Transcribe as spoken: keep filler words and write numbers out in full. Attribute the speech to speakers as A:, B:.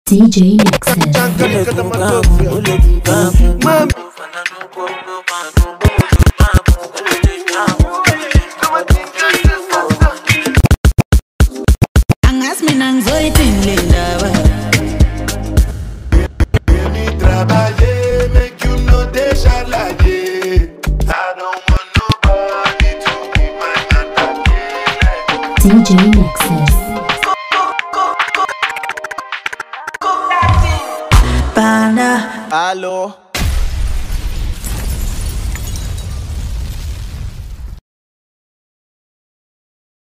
A: D J Nexus.
B: Angas me nang zoe tinlinda ba.
C: Trabalhei, make you know deixa larguei. I don't want nobody to be my Natalie.
A: D J Nexus.
B: Panda.
D: Alô,